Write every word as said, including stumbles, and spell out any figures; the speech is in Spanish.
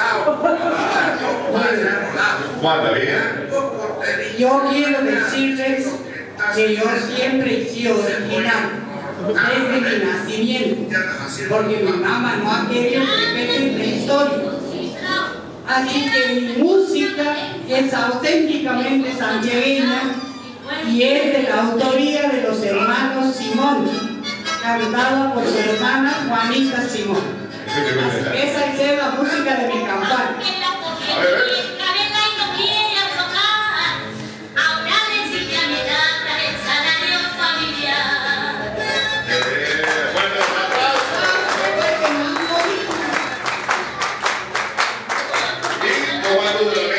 Guarda, bien. Yo quiero decirles que yo siempre he sido original desde mi nacimiento, porque mi mamá no ha querido que respeten la historia. Así que mi música es auténticamente santiagueña y es de la autoría de los hermanos Simón, cantada por su hermana Juanita Simón. Así que esa es la música de mi campaña. A ver, a ver. Cuando